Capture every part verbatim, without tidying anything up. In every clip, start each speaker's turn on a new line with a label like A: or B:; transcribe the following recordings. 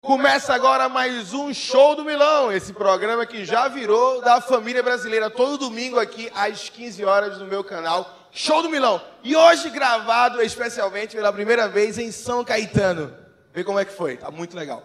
A: Começa agora mais um Show do Milão, esse programa que já virou da família brasileira, todo domingo aqui às quinze horas no meu canal, Show do Milão. E hoje gravado especialmente pela primeira vez em São Caetano. Vê como é que foi, tá muito legal.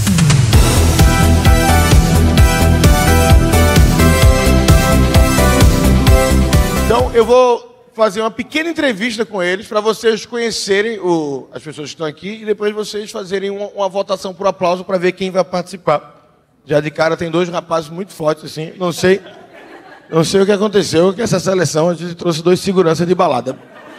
A: Então eu vou fazer uma pequena entrevista com eles para vocês conhecerem o, as pessoas que estão aqui e depois vocês fazerem uma, uma votação por aplauso para ver quem vai participar. Já de cara tem dois rapazes muito fortes assim, não sei, não sei o que aconteceu, que essa seleção a gente trouxe dois seguranças de balada.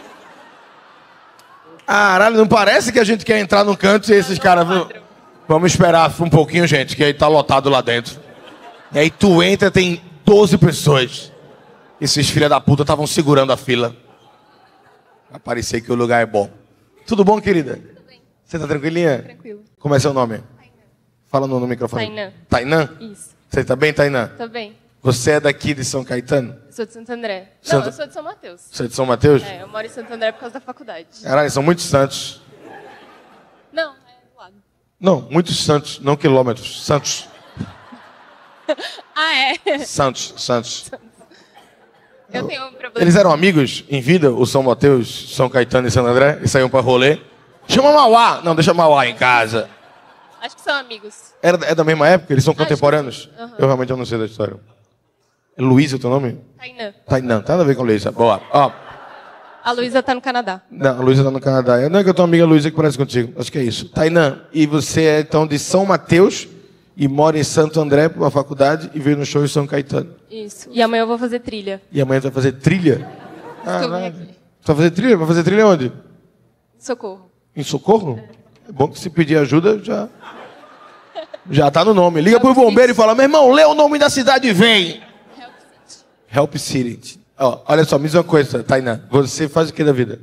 A: Caralho, não parece que a gente quer entrar no canto e esses caras... Vamos esperar um pouquinho, gente, que aí tá lotado lá dentro. E aí tu entra, tem doze pessoas. Esses filha da puta estavam segurando a fila. Pra parecer que o lugar é bom. Tudo bom, querida? Tudo bem. Você tá tranquilinha? Tranquilo. Como é seu nome? Tainã. Fala no, no microfone. Tainã. Tainã? Isso. Você tá bem, Tainã? Tô bem. Você é daqui de São Caetano?
B: Sou de Santo André.
A: Santa...
B: Não, eu sou de São Mateus.
A: Você é de São Mateus?
B: É, eu moro em Santo André por causa da faculdade.
A: Caralho, são muitos santos.
B: Não, é do lado.
A: Não, muitos santos, não quilômetros. Santos.
B: Ah, é?
A: Santos, santos.
B: Eu tenho um problema.
A: Eles eram amigos em vida, o São Mateus, São Caetano e Santo André? E saíam pra rolê? Chama Mauá! Não, deixa Mauá em casa.
B: Acho que são amigos.
A: Era, é da mesma época? Eles são contemporâneos?
B: Uhum.
A: Eu realmente não sei da história. É Luísa o teu nome?
B: Tainã.
A: Tainã, tá nada a ver com Luísa. Boa. Ó.
B: A Luísa tá no Canadá.
A: Não, a Luísa tá no Canadá. Não é que eu tenho uma amiga Luísa que parece contigo. Acho que é isso. Tainã, e você é então de São Mateus e mora em Santo André para uma faculdade e veio no show em São Caetano.
B: Isso. E amanhã eu vou fazer trilha.
A: E amanhã tu vai fazer trilha? Ah,
B: eu vim
A: vai.
B: aqui.
A: Tu vai fazer trilha? Vai fazer trilha onde?
B: Socorro.
A: Em Socorro? É, é bom que se pedir ajuda já... Já tá no nome. Liga pro bombeiro e fala, meu irmão, lê o nome da cidade e vem.
B: Help City.
A: Help City. Ó, olha só, me diz uma coisa, Tainã. Você faz o que da vida?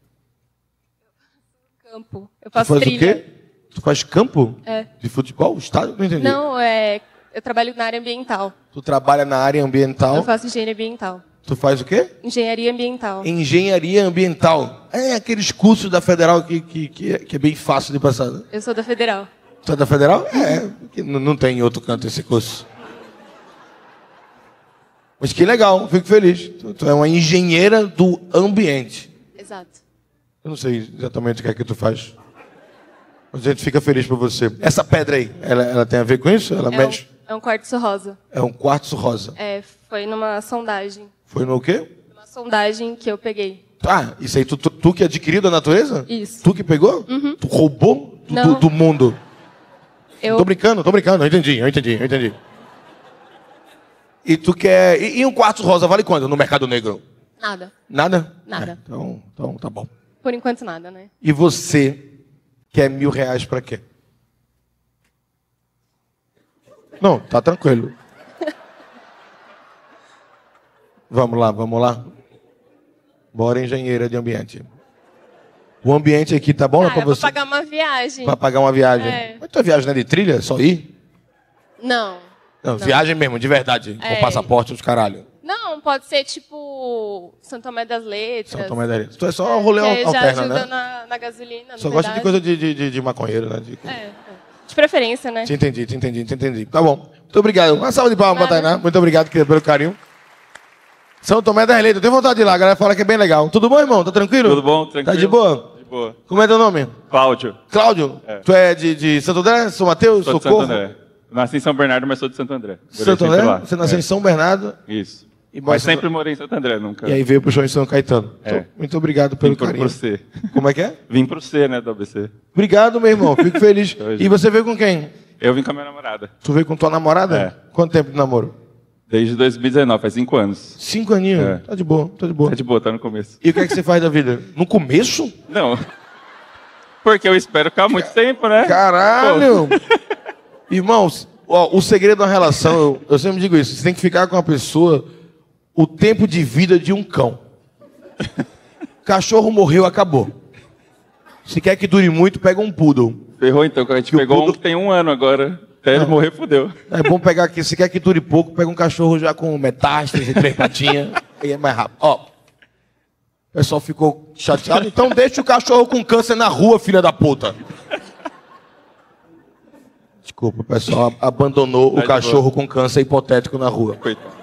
B: Campo. Eu
A: Tu
B: faço
A: faz
B: trilha.
A: o quê? Tu faz campo?
B: É.
A: De futebol? Estádio? Não entendi.
B: Não, é... Eu trabalho na área ambiental.
A: Tu trabalha na área ambiental.
B: Eu faço engenharia ambiental.
A: Tu faz o quê?
B: Engenharia ambiental.
A: Engenharia ambiental. É aqueles cursos da Federal que, que, que, é, que é bem fácil de passar, né?
B: Eu sou da Federal.
A: Tu é da Federal? É, porque não, não tem em outro canto esse curso. Mas que legal, fico feliz. Tu, tu é uma engenheira do ambiente.
B: Exato.
A: Eu não sei exatamente o que é que tu faz. Mas a gente fica feliz por você. Essa pedra aí, ela, ela tem a ver com isso? Ela
B: É
A: mexe?
B: um, é um quartzo rosa.
A: É um quartzo rosa.
B: É, foi numa sondagem.
A: Foi no quê?
B: Uma sondagem que eu peguei.
A: Ah, isso aí tu, tu, tu que adquiriu da natureza?
B: Isso.
A: Tu que pegou?
B: Uhum.
A: Tu roubou do,
B: Não.
A: do, do mundo?
B: Eu...
A: Tô brincando, tô brincando. Eu entendi, eu entendi, eu entendi. E tu quer... E, e um quartzo rosa vale quanto no mercado negro?
B: Nada.
A: Nada?
B: Nada.
A: É, então, então, tá bom.
B: Por enquanto, nada, né?
A: E você quer mil reais pra quê? Não, tá tranquilo. Vamos lá, vamos lá. Bora, engenheira de ambiente. O ambiente aqui tá bom,
B: Ah,
A: né, pra
B: eu vou
A: você?
B: pagar uma viagem.
A: Pra pagar uma viagem.
B: É.
A: Mas tua viagem não é de trilha? Só ir?
B: Não.
A: Não,
B: Não.
A: viagem mesmo, de verdade. Com
B: É.
A: passaporte, os caralho.
B: Não, pode ser tipo Santo Tomé das Letras.
A: São Tomé da Letras. Tu é só um rolê
B: Que já
A: alterna,
B: ajuda
A: né?
B: na, na gasolina,
A: Só
B: no
A: gosta de
B: pedágio.
A: coisa de, de, de, de maconheiro, né? De...
B: É, é. De preferência, né?
A: Te entendi, te entendi, te entendi. Tá bom. Muito obrigado. Uma salva de palmas pra
B: Nada.
A: Tainá. Muito obrigado querido, pelo carinho. São Tomé das Letras. Eu tenho vontade de ir lá. A galera fala que é bem legal. Tudo bom, irmão? Tá tranquilo?
C: Tudo bom, tranquilo.
A: Tá de boa?
C: De boa.
A: Como é teu nome?
C: Cláudio,
A: Cláudio?
C: É.
A: Tu é de, de Santo André? São Mateus?
C: sou de
A: Socorro?
C: Santo André. Nasci em São Bernardo, mas sou de Santo André. Morei
A: Santo
C: sempre
A: André?
C: lá.
A: Você nasceu
C: É.
A: em São Bernardo
C: Isso.
A: e mora em
C: Mas
A: Santo-
C: sempre morei em Santo André, nunca.
A: E aí veio pro show em São Caetano.
C: É.
A: Então, muito obrigado pelo
C: Vim pro,
A: carinho.
C: pro C.
A: Como é que é?
C: Vim pro C, né, do A B C.
A: Obrigado, meu irmão. Fico feliz.
C: Hoje.
A: E você veio com quem?
C: Eu vim com a minha namorada.
A: Tu veio com tua namorada?
C: É.
A: Quanto tempo de namoro?
C: Desde dois mil e dezenove, faz cinco anos.
A: Cinco aninhos?
C: É.
A: Tá de boa, tá de boa.
C: Tá de boa, tá no começo.
A: E o que é que você faz da vida? No começo?
C: Não. Porque eu espero ficar muito tempo, né?
A: Caralho! Irmãos, ó, o segredo da relação, eu, eu sempre digo isso, você tem que ficar com a pessoa o tempo de vida de um cão. Cachorro morreu, acabou. Se quer que dure muito, pega um poodle.
C: Ferrou então, que a gente
A: Que o
C: pegou um
A: poodle-
C: que tem um ano agora. Até ele
A: Não.
C: morrer, fudeu.
A: É bom pegar aqui, se quer que dure pouco, pega um cachorro já com metástase, três patinhas, e é mais rápido. Ó, o pessoal ficou chateado, então deixa o cachorro com câncer na rua, filha da puta. Desculpa, o pessoal abandonou
C: Tá
A: o
C: de
A: cachorro
C: boa.
A: com câncer hipotético na rua.
C: Coitado.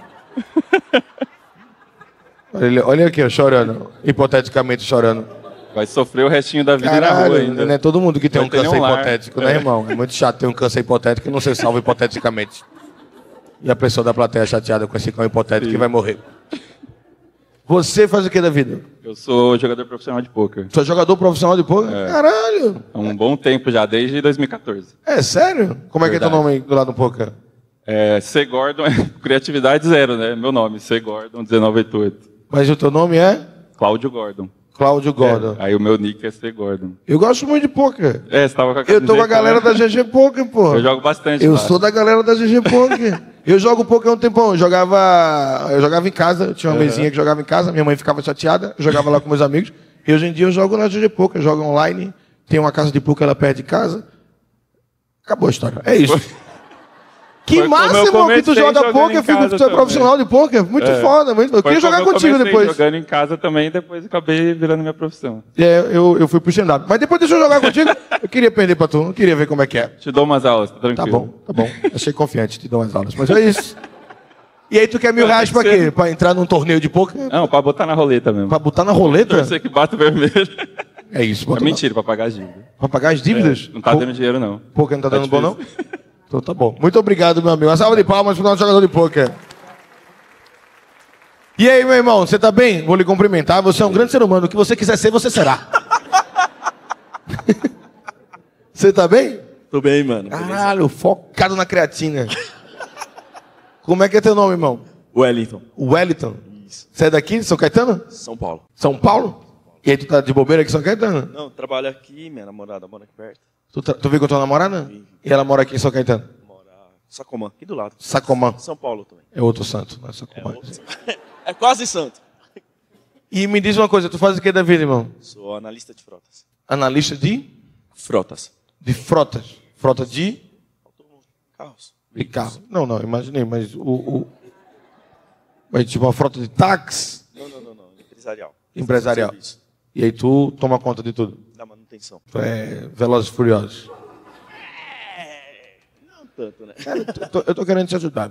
A: Olha, ele- olha aqui, ó, chorando. Hipoteticamente chorando.
C: Vai sofrer o restinho da vida na rua
A: Caralho,
C: ainda.
A: não é todo mundo que tem
C: Vai
A: um
C: ter
A: câncer
C: nenhum lar.
A: hipotético, né,
C: É.
A: irmão? É muito chato ter um câncer hipotético e não ser salvo hipoteticamente. E a pessoa da plateia chateada com esse cão hipotético
C: Sim.
A: que vai morrer. Você faz o que da vida?
C: Eu sou jogador profissional de pôquer.
A: Você é jogador profissional de poker?
C: É.
A: Caralho!
C: Há um bom tempo já, desde dois mil e quatorze.
A: É sério? Como é que é teu
C: Verdade.
A: nome aí do lado do poker?
C: É, C. Gordon, criatividade zero, né? Meu nome, C. Gordon, um nove oito oito.
A: Mas o teu nome é?
C: Cláudio Gordon.
A: Cláudio Gordon.
C: É, aí o meu nick é C. Gordon.
A: Eu gosto muito de poker.
C: É, você tava com a
A: Eu tô com a
C: camiseta,
A: galera
C: né?
A: da G G Poker, pô.
C: Eu jogo bastante
A: Eu
C: lá.
A: sou da galera da G G Poker. Eu jogo poker há um tempão. Eu jogava, eu jogava em casa. Eu tinha uma
C: Uhum.
A: mesinha que jogava em casa. Minha mãe ficava chateada. Eu jogava lá com meus amigos. E hoje em dia eu jogo na G G Poker. Eu jogo online. Tem uma casa de poker lá perto de casa. Acabou a história. É isso. Que
C: Foi
A: massa,
C: como eu
A: irmão, que tu
C: comecei
A: joga
C: jogando
A: poker,
C: em
A: filho.
C: casa
A: Tu é
C: também.
A: profissional de poker. Muito
C: É.
A: foda. Muito... Eu
C: Foi
A: queria jogar
C: como eu
A: contigo
C: comecei
A: depois.
C: jogando em casa também, depois acabei virando minha profissão.
A: É, eu, eu fui pro stand-up. Mas depois deixa eu jogar contigo. Eu queria perder pra tu. Não queria ver como é que é.
C: Te dou umas aulas, tá
A: Tá
C: tranquilo.
A: bom, tá bom. Achei confiante, te dou umas aulas. Mas é isso. E aí tu quer mil
C: Vai
A: reais pra
C: ser.
A: quê? Pra entrar num torneio de poker?
C: Não, pra botar na roleta mesmo.
A: Pra botar na roleta?
C: Torcer que bate o vermelho.
A: É isso.
C: É
A: bota
C: mentira, pra pagar as dívidas.
A: na- Pra pagar as dívidas?
C: É, não tá
A: Pô-
C: dando dinheiro, não.
A: Poker não tá
C: Tá
A: dando bom, não?
C: difícil.
A: Então tá bom. Muito obrigado, meu amigo. Uma salva de palmas pro nosso jogador de poker. E aí, meu irmão, você tá bem? Vou lhe cumprimentar. Você é um grande ser humano. O que você quiser ser, você será. Você tá bem?
D: Tô bem, mano.
A: Caralho, focado na creatina. Como é que é teu nome, irmão?
D: Wellington,
A: Wellington.
D: Isso.
A: Você é daqui de São Caetano?
D: São Paulo.
A: São Paulo? E aí tu tá de bobeira aqui em São Caetano?
D: Não, trabalho aqui, minha namorada mora aqui perto.
A: Tu, tra- tu veio com a tua namorada?
D: Sim.
A: E ela mora aqui em São Caetano?
D: Mora em Sacomã, aqui do lado.
A: Sacomã.
D: São Paulo também.
A: É outro santo, não é
D: É,
A: Sacomã.
D: outro- é quase santo.
A: E me diz uma coisa, tu faz o que da vida, irmão?
D: Sou analista de frotas.
A: Analista de?
D: Frotas.
A: De frotas. Frota de?
D: Carros.
A: De carro. Não, não, imaginei, mas o... o... Mas tipo uma frota de táxi
D: Não, não, não, não. Empresarial.
A: empresarial.
D: Serviço.
A: E aí tu toma conta de tudo.
D: Da manutenção.
A: Tu é Velozes e Furiosos.
D: Não tanto, né?
A: Cara, eu tô, eu tô querendo te ajudar.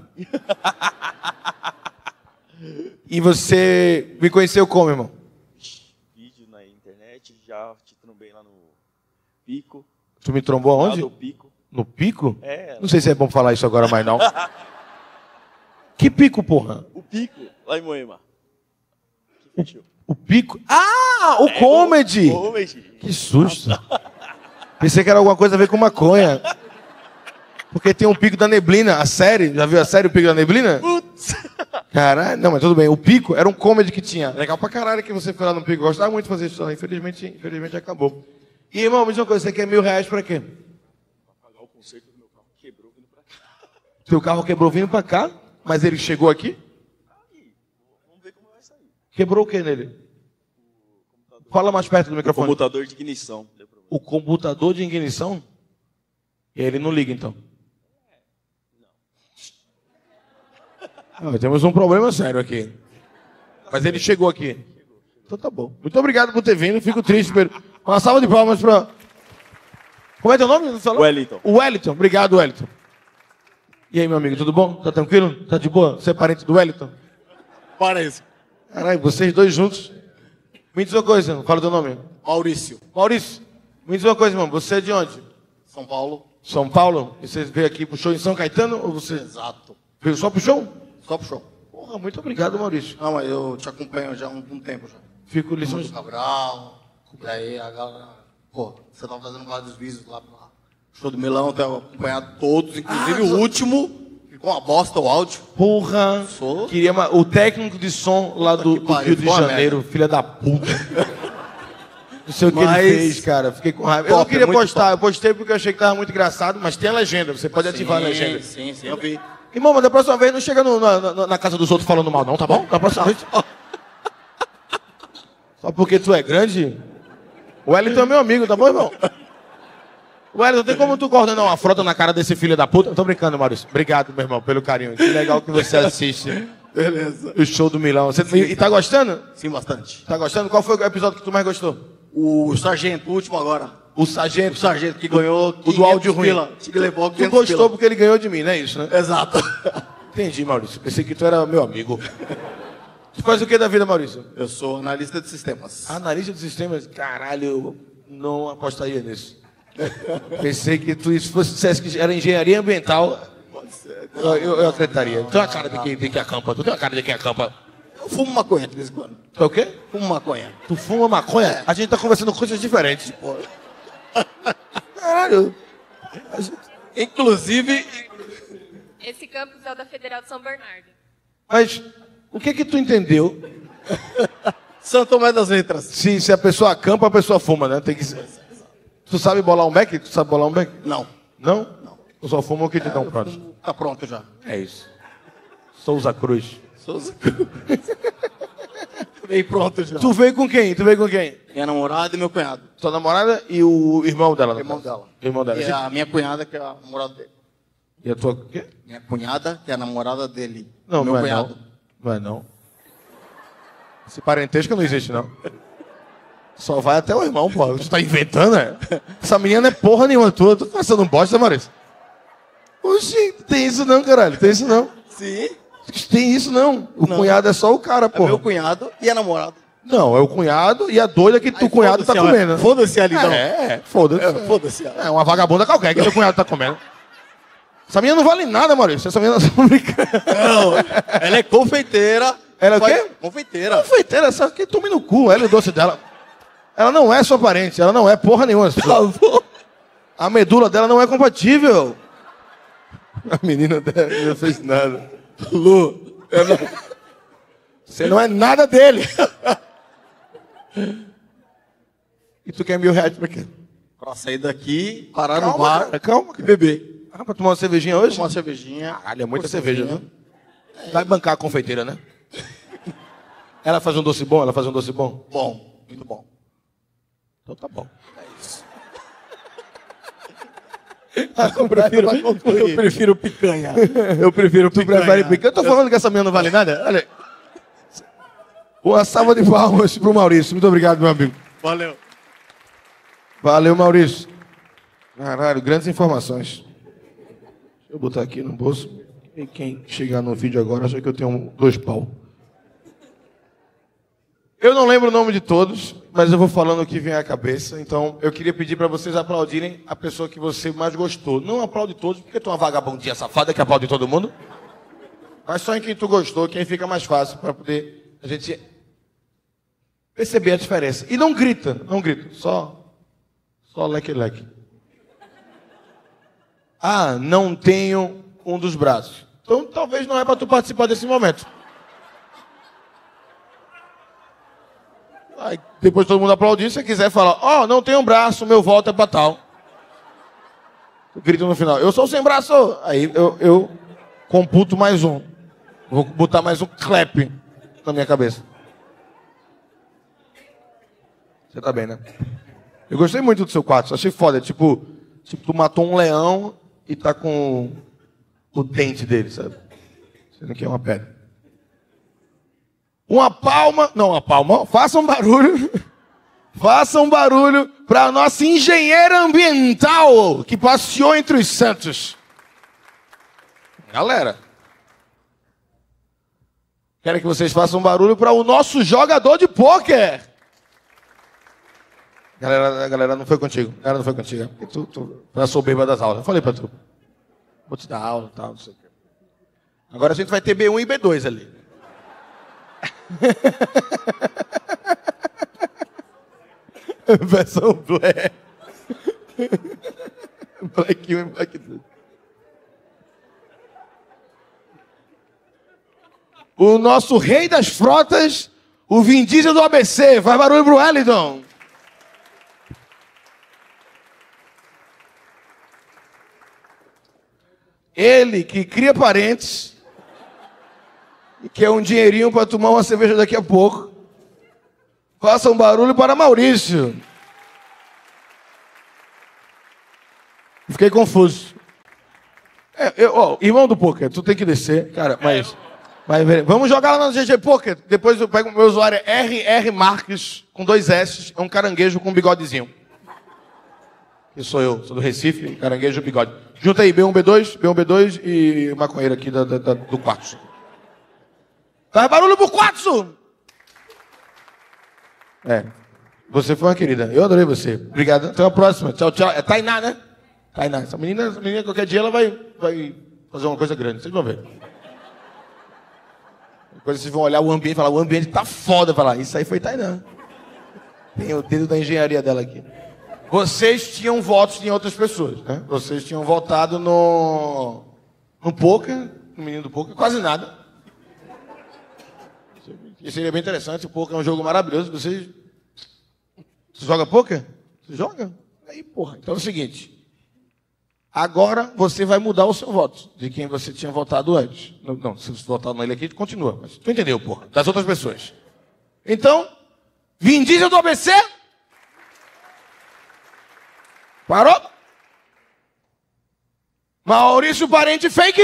A: E você me conheceu como, irmão?
D: Vídeo na internet, já te trombei lá no Pico.
A: Tu me trombou
D: Lá
A: aonde?
D: do Pico.
A: No pico?
D: É,
A: Não sei se é bom falar isso agora mais não. Que pico, porra?
D: o Pico, lá em Moema. Que fechou.
A: O pico? Ah, o
D: É,
A: comedy!
D: o Comedy.
A: Que susto. Pensei que era alguma coisa a ver com maconha. Porque tem um Pico da Neblina, a série. Já viu a série O Pico da Neblina?
D: Putz.
A: Caralho, não, mas tudo bem. O Pico era um comedy que tinha. Legal pra caralho que você foi lá no Pico. Eu gostava muito de fazer isso lá. Infelizmente, infelizmente acabou. E, irmão, me diz uma coisa. Você quer mil reais pra quê?
D: Pagar o conserto do meu carro quebrou vindo pra cá.
A: Seu carro quebrou vindo pra cá, mas ele chegou aqui?
D: Vamos ver como vai sair.
A: Quebrou o que nele? Fala mais perto do microfone.
D: Comutador de ignição. Deu problema.
A: O computador de ignição? E aí ele não liga, então? Não. Ah, temos um problema sério aqui. Mas ele chegou aqui. Então tá bom. Muito obrigado por ter vindo. Fico triste. Pelo... Uma salva de palmas para... Como é teu nome? Você falou?
D: Wellington.
A: O Wellington. Obrigado, Wellington. E aí, meu amigo, tudo bom? Tá tranquilo? Tá de boa? Você é parente do Wellington?
E: Parece.
A: Caralho, vocês dois juntos. Me diz uma coisa, irmão. Fala o teu nome.
E: Maurício.
A: Maurício, me diz uma coisa, irmão. Você é de onde?
E: São Paulo.
A: São Paulo? E você veio aqui pro show em São Caetano? Ou você
E: Exato.
A: veio só pro show?
E: Só pro show.
A: Porra, muito obrigado, Maurício.
E: Não, mas eu te acompanho já há um, um tempo já.
A: Fico
E: Muito
A: lições...
E: Cabral. E aí a galera... Pô, você tava fazendo vários vídeos lá pro show do Milão. Tenho acompanhado todos. Inclusive
A: Ah,
E: o
A: só-
E: último. Ficou uma bosta o áudio.
A: Porra.
E: Sou.
A: Queria ma- o técnico de som lá do,
E: que
A: do
E: pariu,
A: Rio de
E: ficou uma
A: Janeiro, filha da puta. Não sei o que
E: Mas-
A: ele fez, cara. Fiquei com raiva. Eu
E: Top,
A: não queria
E: é muito
A: postar. Eu postei porque eu achei que tava muito engraçado, mas tem a legenda. Você pode ativar a legenda.
E: Sim, sim, eu vi.
A: Irmão, mas da próxima vez não chega no- na, na- na casa dos outros falando mal, não, tá bom? Da próxima vez. Só porque tu é grande? O Wellington é meu amigo, tá bom, irmão? Wellington, tem como tu coordenar uma frota na cara desse filho da puta? Tô brincando, Maurício. Obrigado, meu irmão, pelo carinho. Que legal que você assiste
E: Beleza.
A: o show do Milão. Você, e, e tá gostando?
E: Sim, bastante.
A: Tá gostando? Qual foi o episódio que tu mais gostou?
E: O Sargento, o último agora.
A: O sargento.
E: O sargento que ganhou
A: O do áudio ruim.
E: Pila, que levou
A: Tu gostou porque ele ganhou de mim, não é isso, né?
E: Exato.
A: Entendi, Maurício. Pensei que tu era meu amigo. Tu faz o que da vida, Maurício?
E: Eu sou analista de sistemas.
A: Analista de sistemas? Caralho, eu não apostaria nisso. Pensei que tu se fosse dissesse que era engenharia ambiental.
E: Pode ser.
A: Eu, eu, eu acreditaria. Tu tem uma cara de quem, de quem acampa. Tu tem uma cara de quem acampa.
E: Eu fumo maconha de vez em quando.
A: Tu é o quê?
E: Fumo maconha.
A: Tu fuma maconha? A gente tá conversando coisas diferentes. Caralho.
E: Inclusive,
B: Esse campus é o da Federal de São Bernardo.
A: Mas o que que tu entendeu?
E: São Tomé das Letras.
A: Se, se a pessoa acampa, a pessoa fuma, né? Tem que ser. Tu sabe bolar um beck? Tu sabe bolar um beck?
E: Não.
A: Não? Não. Tu só fuma o que te dão pronto.
E: Tá pronto já.
A: É isso. Souza Cruz.
E: Souza. Veio pronto já.
A: Tu veio com quem? Tu veio com quem?
E: Minha namorada e meu cunhado.
A: Tua namorada e o irmão dela.
E: O irmão dela.
A: O irmão dela.
E: E a minha cunhada, que é a namorada dele.
A: E a tua o quê?
E: Minha cunhada, que é a namorada dele.
A: Não,
E: meu
A: não é
E: cunhado.
A: não. Não é não. Esse parentesco não existe, não. Só vai até o irmão, pô. Tu tá inventando, é? Essa menina não é porra nenhuma tua. Tu tá passando um bosta, Maurício? Oxi, tem isso não, caralho. Tem isso não.
E: Sim.
A: Tem isso não. O
E: Não.
A: cunhado é só o cara,
E: É
A: pô.
E: meu cunhado e a namorada.
A: Não, é o cunhado e a doida que tu
E: Aí,
A: cunhado tá
E: foda-se,
A: comendo.
E: Foda-se ali, então.
A: É, é, foda-se.
E: É, foda-se.
A: É uma vagabunda qualquer que teu cunhado tá comendo. Essa menina não vale nada, Maurício. Essa menina não brincando.
E: Não, ela é confeiteira.
A: Ela é o
E: Faz-
A: quê?
E: Confeiteira.
A: Confeiteira, só que tome no cu, ela e o doce dela. Ela não é sua parente, ela não é porra nenhuma. A medula dela não é compatível. A menina dela não fez nada. Lu, eu não- você não é nada dele. E tu quer mil reais pra quê?
E: Pra sair daqui, parar no
A: Calma,
E: bar
A: cara, calma.
E: e beber.
A: Ah, pra tomar uma cervejinha hoje?
E: Tomar uma cervejinha.
A: Caralho, é muita
E: Por
A: cerveja,
E: cervejinha.
A: viu? Vai bancar a confeiteira, né? Ela faz um doce bom? Ela faz um doce bom?
E: Bom, muito bom.
A: Então tá bom.
E: Eu prefiro, eu prefiro picanha. Eu prefiro
A: Tu
E: picanha.
A: prefere picanha? Eu tô falando que essa menina não vale nada? Olha aí. Uma salva de palmas pro Maurício. Muito obrigado, meu amigo.
E: Valeu.
A: Valeu, Maurício. Caralho, grandes informações. Deixa eu botar aqui no bolso. E quem chegar no vídeo agora acha que eu tenho um- dois pau. Eu não lembro o nome de todos, mas eu vou falando o que vem à cabeça. Então, eu queria pedir para vocês aplaudirem a pessoa que você mais gostou. Não aplaude todos, porque tu é uma vagabundinha safada que aplaude todo mundo. Mas só em quem tu gostou, quem fica mais fácil para poder a gente perceber a diferença. E não grita, não grita. Só, só leque-leque. Ah, não tenho um dos braços. Então, talvez não é para tu participar desse momento. Aí, depois todo mundo aplaudir, se você quiser falar, ó, oh, não tem um braço, meu voto é pra tal. Grito no final, eu sou sem braço. Aí eu, eu computo mais um. Vou botar mais um clap na minha cabeça. Você tá bem, né? Eu gostei muito do seu quadro, achei foda. Tipo, tipo, tu matou um leão e tá com o dente dele, sabe? Sendo que é uma pedra. Uma palma, não uma palma, faça um barulho, faça um barulho para a nossa engenheira ambiental que passeou entre os santos. Galera, quero que vocês façam um barulho para o nosso jogador de pôquer. Galera, a galera não foi contigo, a galera não foi contigo. Tu, tu, eu sou bêbado das aulas, eu falei para tu. Vou te dar aula e tal, não sei o quê. Agora a gente vai ter B um e B dois ali. Versão Black. Black um e Black dois. O nosso rei das frotas, o Vin Diesel do A B C. Faz barulho pro Wellington. Ele que cria parentes e quer um dinheirinho para tomar uma cerveja daqui a pouco. Faça um barulho para Maurício. Fiquei confuso. É, eu, ó, irmão do poker, tu tem que descer, cara, mas, mas vamos jogar lá no G G Poker. Depois eu pego o meu usuário é R R Marques com dois S, é um caranguejo com um bigodezinho. Que sou eu, sou do Recife, Caranguejo Bigode. Junta aí, B um, B dois, B um, B dois e maconheiro aqui da, da, da, do quarto. Faz barulho pro quarto! É. Você foi uma querida. Eu adorei você. Obrigado. Até a próxima. Tchau, tchau. É Tainá, né? Tainá. Essa menina, essa menina qualquer dia, ela vai, vai fazer uma coisa grande. Vocês vão ver. Depois vocês vão olhar o ambiente e falar, o ambiente tá foda. Falar, isso aí foi Tainá. Tem o dedo da engenharia dela aqui. Vocês tinham votos de outras pessoas, né? Vocês tinham votado no... no poker, no menino do poker, quase nada. Isso seria bem interessante. O poker é um jogo maravilhoso. Vocês... Você joga poker? Você joga? Aí, porra. Então é o seguinte. Agora você vai mudar o seu voto. De quem você tinha votado antes. Não, não se você votar nele aqui, continua. Mas tu entendeu, porra. Das outras pessoas. Então, Vin Diesel do A B C... Parou? Maurício Parente Fake?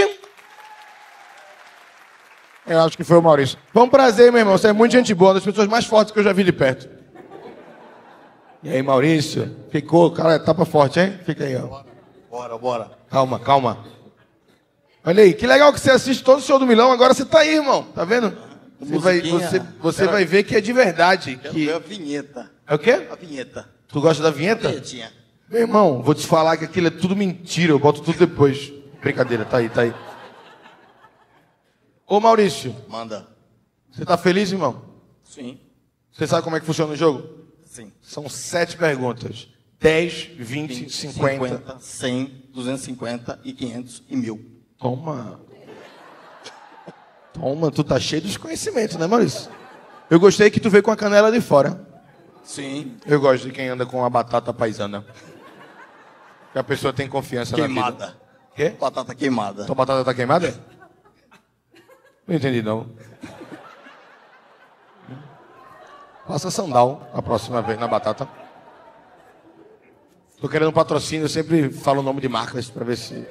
A: Eu acho que foi o Maurício. Foi um prazer, meu irmão. Você é muito gente boa, uma das pessoas mais fortes que eu já vi de perto. E aí, Maurício? Ficou? Cara, tapa forte, hein? Fica aí, ó.
E: Bora, bora.
A: Calma, calma. Olha aí, que legal que você assiste todo o show do Milão. Agora você tá aí, irmão. Tá vendo? Você, vai, você, você vai ver que é de verdade. Que...
E: É a vinheta.
A: É o quê?
E: A vinheta.
A: Tu gosta da vinheta?
E: Vinhetinha.
A: Meu irmão, vou te falar que aquilo é tudo mentira, eu boto tudo depois. Brincadeira, tá aí, tá aí. Ô Maurício,
E: Manda.
A: você tá feliz, irmão?
E: Sim.
A: Você sabe como é que funciona o jogo?
E: Sim.
A: São sete perguntas. dez, vinte, cinquenta.
E: cem, duzentos e cinquenta e quinhentos e mil.
A: Toma. Toma, tu tá cheio dos conhecimentos, né, Maurício? Eu gostei que tu veio com a canela de fora.
E: Sim.
A: Eu gosto de quem anda com a batata paisana. Que a pessoa tem confiança na vida.
E: Queimada.
A: Quê?
E: Batata queimada.
A: Tua batata tá queimada? Não entendi, não. Faça sandal a próxima vez na batata. Tô querendo um patrocínio, eu sempre falo o nome de marcas pra ver se...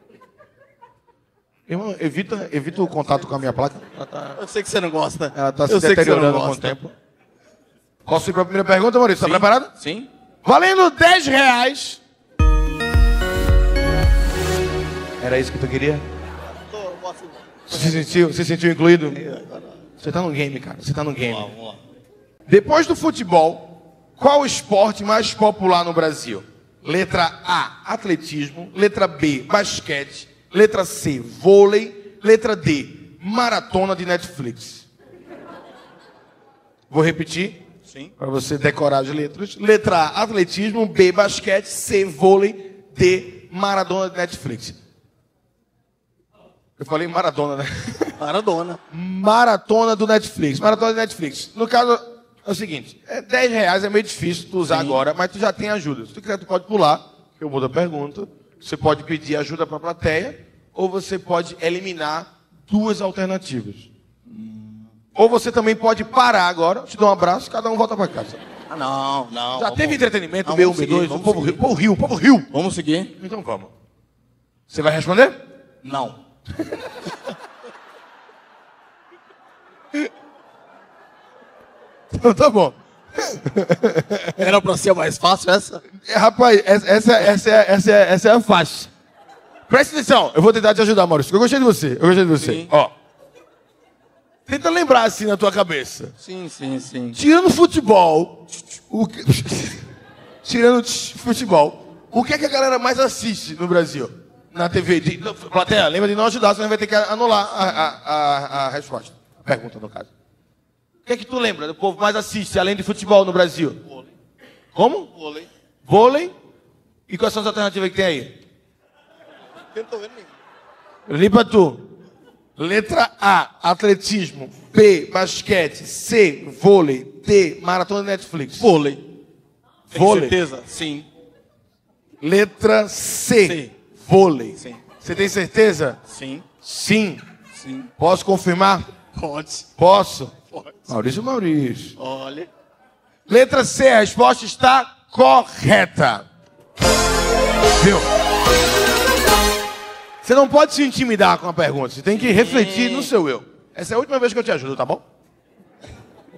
A: Irmão, evita, evita o contato com a minha placa. Ela tá,
E: Eu sei que você não gosta.
A: ela tá se
E: Eu sei que você não
A: deteriorando com o
E: gosta.
A: tempo. Posso ir pra primeira pergunta, Maurício? Tá preparado?
E: Sim.
A: Valendo dez reais. Era isso que tu queria?
E: Tô, posso...
A: Você se sentiu, se sentiu incluído? Você tá no game, cara. Você tá no game.
E: Vamos lá, vamos lá.
A: Depois do futebol, qual o esporte mais popular no Brasil? Letra A, atletismo. Letra B, basquete. Letra C, vôlei. Letra D, maratona de Netflix. Vou repetir
E: Sim.
A: para você decorar as letras. Letra A, atletismo. B, basquete. C, vôlei. D, maratona de Netflix. Eu falei maratona, né?
E: Maradona.
A: Maratona do Netflix. Maratona do Netflix. No caso, é o seguinte. É dez reais é meio difícil tu usar
E: Sim.
A: agora, mas tu já tem ajuda. Se tu quiser, tu pode pular. Eu mudo a pergunta. Você pode pedir ajuda para a plateia. Ou você pode eliminar duas alternativas. Hum. Ou você também pode parar agora. Te dou um abraço. Cada um volta para casa.
E: Ah, não, não.
A: Já
E: vamos...
A: teve entretenimento,
E: Não,
A: B um,
E: vamos
A: B
E: seguir,
A: dois. O
E: vamos
A: povo riu.
E: seguir.
A: O povo riu. O povo riu.
E: Vamos seguir?
A: Então vamos. Você vai responder?
E: Não.
A: Então tá bom.
E: Era pra ser mais fácil essa?
A: É, rapaz, essa, essa, essa, é, essa, é, essa é a faixa. Presta atenção, eu vou tentar te ajudar, Maurício. Eu gostei de você, eu gostei de você.
E: Sim.
A: Ó. Tenta lembrar assim na tua cabeça.
E: Sim, sim, sim.
A: Tirando futebol, o que... tirando futebol, o que é que a galera mais assiste no Brasil? Na T V? De... Plateia, lembra de não ajudar, senão vai ter que anular a, a, a, a resposta. A pergunta, no caso. O que é que tu lembra do povo mais assiste, além de futebol no Brasil?
E: Vôlei.
A: Como?
E: Vôlei.
A: Vôlei. E quais são as alternativas que tem aí?
E: Eu não tô vendo nenhum.
A: Limpa tu. Letra A, atletismo. B, basquete. C, vôlei. D, maratona de Netflix.
E: Vôlei. Tem
A: Vôlei.
E: certeza? Sim.
A: Letra C,
E: C.
A: vôlei.
E: Sim.
A: Você tem certeza?
E: Sim.
A: Sim.
E: Sim.
A: Posso confirmar?
E: Pode.
A: Posso.
E: Pode.
A: Maurício Maurício.
E: Olha.
A: Letra C, a resposta está correta. Viu? Você não pode se intimidar com a pergunta. Você tem que refletir no seu eu. Essa é a última vez que eu te ajudo, tá bom?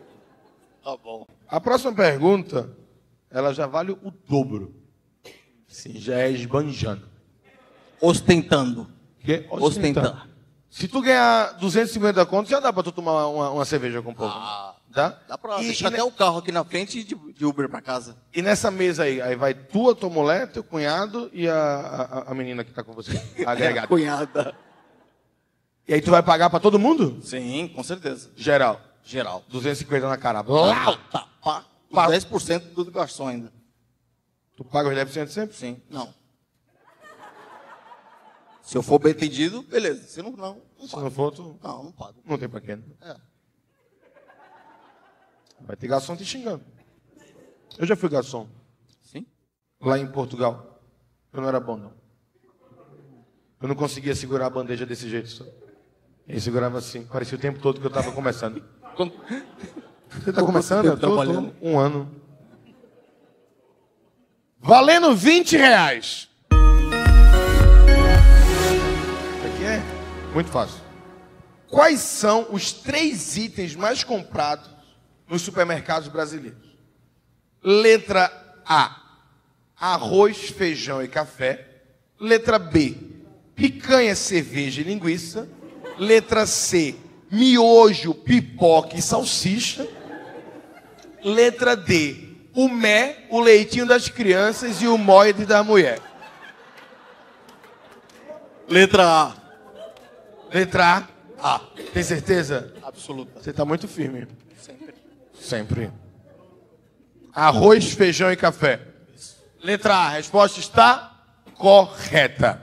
E: Tá bom.
A: A próxima pergunta, ela já vale o dobro. Sim, já é esbanjando.
E: Ostentando.
A: Que?
E: Ostentar.
A: Se tu ganhar duzentos e cinquenta contos, já dá pra tu tomar uma, uma cerveja com pouco.
E: Ah,
A: Dá?
E: dá pra
A: E-
E: deixar
A: e
E: até o carro aqui na frente e de, de Uber pra casa.
A: E nessa mesa aí, aí vai tu, a tua mulher, teu cunhado e a, a, a menina que tá com você, a agregada.
E: Cunhada.
A: E aí tu vai pagar pra todo mundo?
E: Sim, com certeza.
A: Geral.
E: Geral.
A: duzentos e cinquenta na cara.
E: Tá, pá.
A: Pá.
E: dez por cento do garçom ainda.
A: Tu paga os dez por cento sempre?
E: Sim. Não. Se eu for bem entendido, beleza. Se não, não, não
A: Se
E: pago.
A: não for, tu
E: Não, não pago.
A: não tem pra quê. Né?
E: É.
A: Vai ter garçom te xingando. Eu já fui garçom
E: Sim?
A: lá em Portugal. Eu não era bom, não. Eu não conseguia segurar a bandeja desse jeito só. Ele segurava assim. Parecia o tempo todo que eu tava começando. Você tá começando? Eu tô, tô
E: trabalhando?
A: um ano. Valendo vinte reais. Isso aqui é muito fácil. Quais são os três itens mais comprados nos supermercados brasileiros? Letra A, arroz, feijão e café. Letra B, picanha, cerveja e linguiça. Letra C, miojo, pipoca e salsicha. Letra D, o mé, o leitinho das crianças e o moide da mulher.
E: Letra A.
A: Letra A. A. Tem certeza?
E: Absoluta.
A: Você tá muito firme.
E: Sempre.
A: Sempre. Arroz, feijão e café. Letra A. A resposta está correta.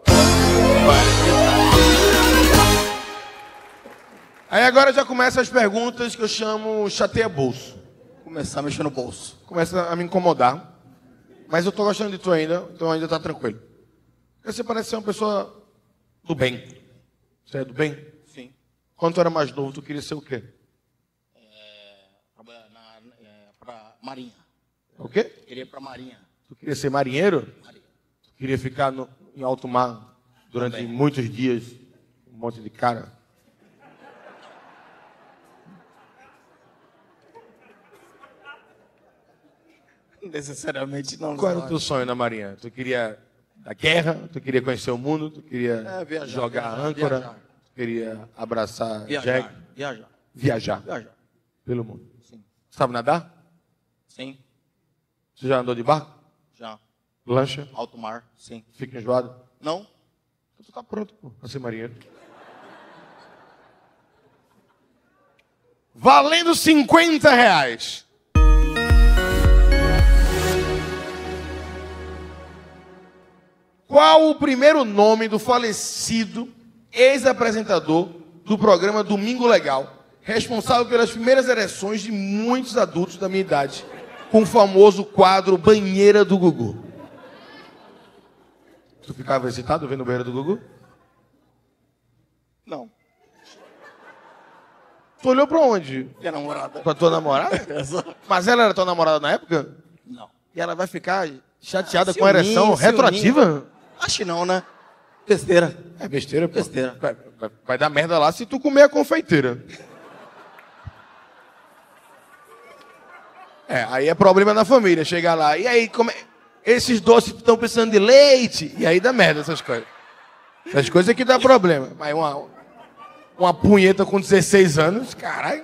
A: Aí agora já começam as perguntas que eu chamo chateia bolso.
E: Começar a mexer no bolso.
A: Começa a me incomodar. Mas eu tô gostando de tu ainda, então ainda tá tranquilo. Porque você parece ser uma pessoa do bem. Você é do bem?
E: Sim.
A: Quando tu era mais novo, tu queria ser o quê?
E: Trabalhar na, é, pra Marinha.
A: O quê?
E: Queria ir pra Marinha.
A: Tu queria ser marinheiro?
E: Marinha.
A: Tu queria ficar no, em alto mar durante
E: Também.
A: muitos dias? Um monte de cara?
E: Necessariamente não.
A: Qual era o teu sonho na marinha? Tu queria da guerra? Tu queria conhecer o mundo? Tu queria
E: É, viajar,
A: jogar
E: viajar,
A: âncora?
E: viajar.
A: Tu queria abraçar
E: Viajar.
A: Jack?
E: Viajar.
A: Viajar
E: Viajar.
A: pelo mundo.
E: Sim.
A: Sabe nadar?
E: Sim.
A: Tu já andou de barco?
E: Já.
A: Lancha?
E: Alto mar. Sim.
A: Fica enjoado?
E: Não?
A: Então tu tá pronto, pô, pra ser marinheiro. Valendo cinquenta reais. Qual o primeiro nome do falecido ex-apresentador do programa Domingo Legal, responsável pelas primeiras ereções de muitos adultos da minha idade, com o famoso quadro Banheira do Gugu? Tu ficava excitado vendo o Banheira do Gugu?
E: Não.
A: Tu olhou pra onde?
E: Minha namorada.
A: Pra tua namorada? Mas ela era tua namorada na época?
E: Não.
A: E ela vai ficar chateada
E: Ah,
A: com a ereção
E: ciúminho,
A: retroativa?
E: ciúminho. Acho que não, né? Besteira.
A: É besteira, pô.
E: Besteira.
A: Vai, vai- vai dar merda lá se tu comer a confeiteira. É, aí é problema na família, chegar lá. E aí, como é- esses doces estão precisando de leite. E aí dá merda essas coisas. Essas coisas que dá problema. Mas uma, uma punheta com dezesseis anos, caralho.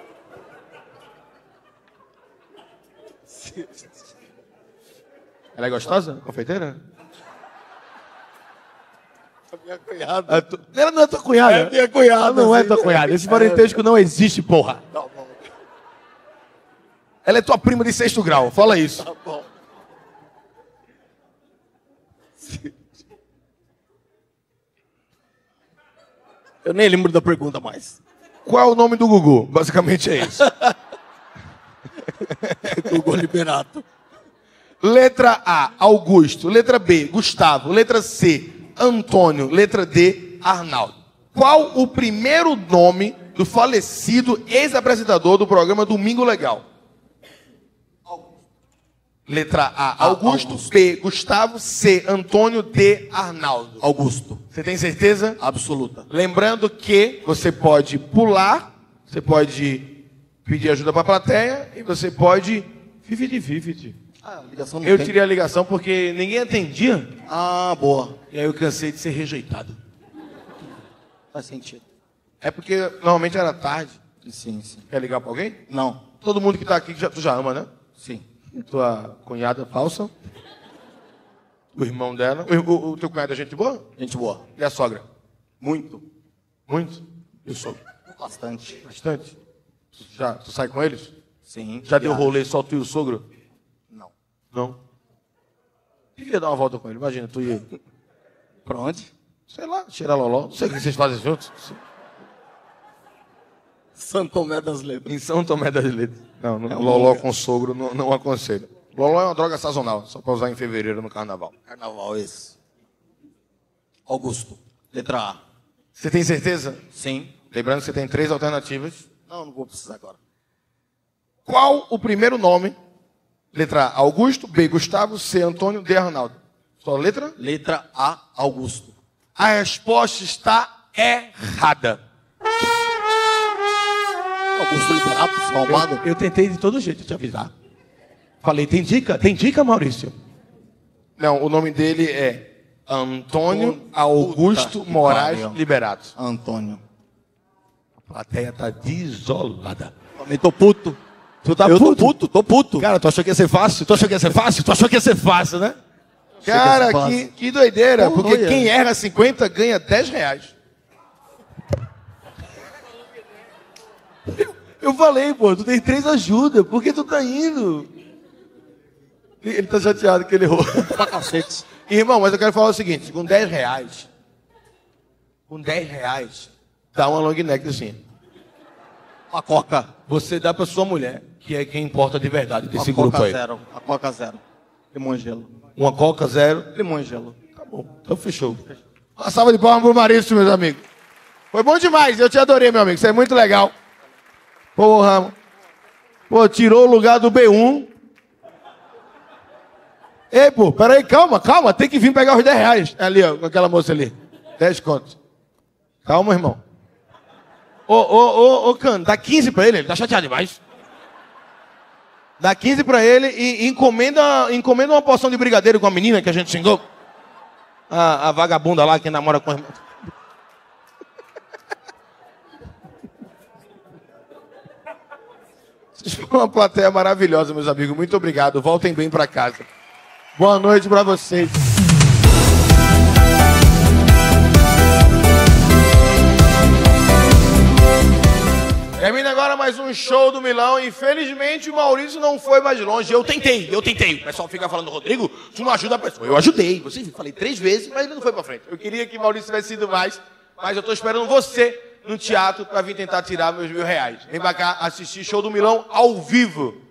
A: Ela é gostosa, confeiteira?
E: Minha cunhada.
A: A tu- Ela não é tua cunhada?
E: É minha cunhada,
A: Ela não é
E: sim.
A: tua cunhada. Esse parentesco não existe, porra.
E: Tá bom.
A: Ela é tua prima de sexto grau. Fala isso.
E: Tá bom. Eu nem lembro da pergunta mais.
A: Qual é o nome do Gugu? Basicamente é isso.
E: Google Liberato.
A: Letra A, Augusto. Letra B, Gustavo. Letra C, Antônio. Letra D, Arnaldo. Qual o primeiro nome do falecido ex-apresentador do programa Domingo Legal? Letra A, Augusto.
E: Augusto.
A: B, Gustavo. C, Antônio. D, Arnaldo.
E: Augusto.
A: Você tem certeza?
E: Absoluta.
A: Lembrando que você pode pular, você pode pedir ajuda para a plateia e você pode fifty fifty.
E: Ah, a ligação não
A: Eu
E: tem.
A: tirei a ligação porque ninguém atendia.
E: Ah, boa.
A: E aí eu cansei de ser rejeitado.
E: Faz sentido.
A: É porque normalmente era tarde.
E: Sim, sim.
A: Quer ligar pra alguém?
E: Não.
A: Todo mundo que tá aqui, já, tu já ama, né?
E: Sim.
A: Tua cunhada falsa. O irmão dela. O, o, o teu cunhado é gente boa?
E: Gente boa.
A: E a sogra?
E: Muito.
A: Muito? E o sogro?
E: Bastante.
A: Bastante? Tu, já, tu sai com eles?
E: Sim.
A: Já deu
E: viajo.
A: rolê só tu e o sogro?
E: Não.
A: Não. Queria dar uma volta com ele. Imagina, tu e...
E: Pra onde?
A: Sei lá, cheirar loló. Não sei o que vocês fazem juntos.
E: Santo Tomé das Letras.
A: Em São Tomé das Letras. Não, não
E: É um
A: loló
E: lugar.
A: com sogro não, não aconselho. Loló é uma droga sazonal, só pra usar em fevereiro no carnaval.
E: Carnaval, esse. Augusto. Letra A.
A: Você tem certeza?
E: Sim.
A: Lembrando que você tem três alternativas.
E: Não, não vou precisar agora.
A: Qual o primeiro nome? Letra A, Augusto. B, Gustavo. C, Antônio. D, Arnaldo. Só letra?
E: Letra A, Augusto.
A: A resposta está errada.
E: Augusto Liberato, malvado.
A: Eu, eu tentei de todo jeito te avisar. Falei, tem dica? Tem dica, Maurício? Não, o nome dele é Antônio
E: Puta
A: Augusto
E: que
A: Moraes
E: pariu.
A: Liberato.
E: Antônio.
A: A plateia tá desolada.
E: Também tô puto.
A: Tu tá
E: Eu
A: puto?
E: tô puto, tô puto.
A: Cara, tu achou que ia ser fácil? Tu achou que ia ser fácil? Tu achou que ia ser fácil, né?
E: que ia ser
A: Cara,
E: fácil.
A: que, que doideira.
E: Porra,
A: porque
E: olha.
A: quem erra cinquenta ganha dez reais. Eu, eu falei, pô, tu tem três ajudas. Por que tu tá indo? Ele tá chateado que ele errou.
E: Pra cacete.
A: Irmão, mas eu quero falar o seguinte. Com dez reais, com dez reais, dá uma long neck assim.
E: A Coca.
A: Você dá pra sua mulher, que é quem importa de verdade desse
E: a
A: grupo
E: Coca
A: aí.
E: zero. A Coca zero. Limão e gelo.
A: Uma coca zero.
E: Limão e gelo.
A: Tá bom, então fechou. Uma salva de palmas pro Maurício, meus amigos. Foi bom demais, eu te adorei, meu amigo. Isso é muito legal. Porra. Pô, tirou o lugar do B um. Ei, pô, peraí, calma, calma. Tem que vir pegar os dez reais. Ali, ó, com aquela moça ali. dez contos. Calma, irmão. Ô, ô, ô, ô, Cano, dá quinze pra ele. Ele tá chateado demais. Dá quinze pra ele e encomenda, encomenda uma porção de brigadeiro com a menina que a gente xingou. A, a vagabunda lá que namora com a irmã. Vocês foram uma plateia maravilhosa, meus amigos. Muito obrigado. Voltem bem pra casa. Boa noite pra vocês. Termina agora mais um show do Milão. Infelizmente, o Maurício não foi mais longe. Eu tentei, eu tentei. O pessoal fica falando, Rodrigo, tu não ajuda a pessoa. Eu ajudei. Você falei três vezes, mas ele não foi pra frente. Eu queria que o Maurício tivesse ido mais, mas eu tô esperando você no teatro pra vir tentar tirar meus mil reais. Vem pra cá assistir show do Milão ao vivo.